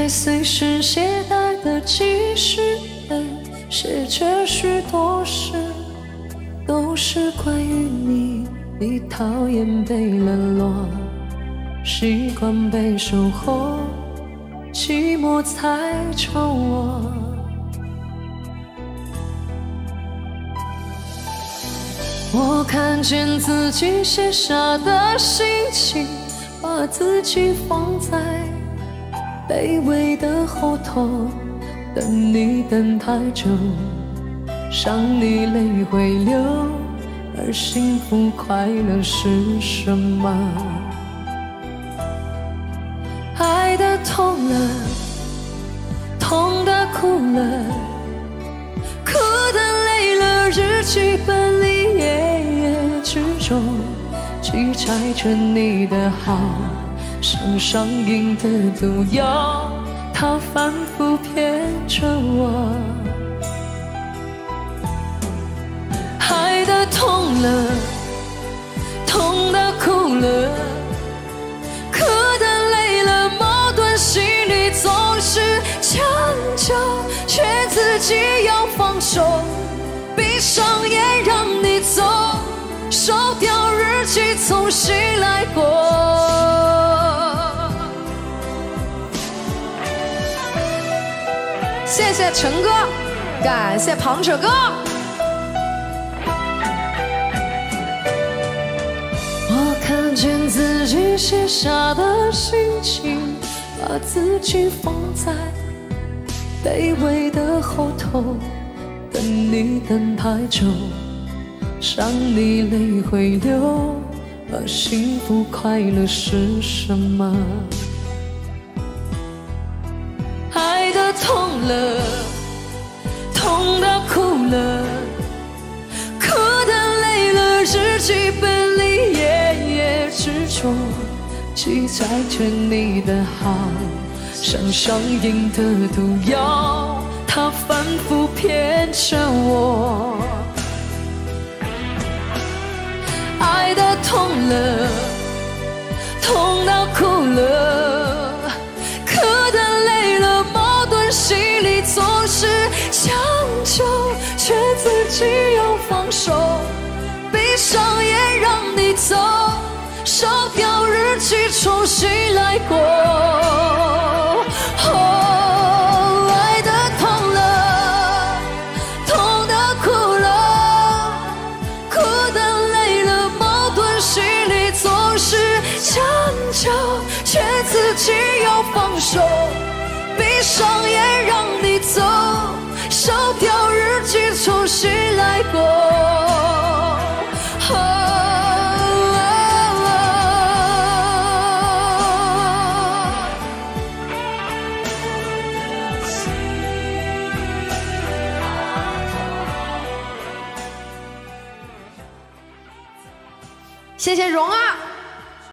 在随身携带的记事本，写着许多事，都是关于你。你讨厌被冷落，习惯被守候，寂寞才抽我。我看见自己写下的心情，把自己放在卑微的后头，等你等太久，想你泪会流，而幸福快乐是什么？爱的痛了，痛的哭了，哭的累了，日记本里夜夜之中记载着你的好，像上瘾的毒药，它反复骗着我。爱的痛了，痛的哭了，哭的累了，矛盾心里总是强求，却自己要放手，闭上眼让你走，收掉日记重新来过。谢谢陈哥，感谢庞扯哥。我看见自己写下的心情，把自己放在卑微的后头，等你等太久，想你泪会流，而幸福快乐是什么？爱的痛了，痛的哭了，哭的累了，日记本里夜夜之中记载着你的好，像上瘾的毒药，它反复骗着我。爱的痛了，痛到哭了，哭的累了，矛盾心里总是强求，却自己要放手，闭上眼让你走，烧掉日记重新来过。爱的痛了，痛的哭了，哭的累了，矛盾心里总是强求，却自己要放手，闭上眼让你走，烧掉日记重新来过。谢谢荣啊。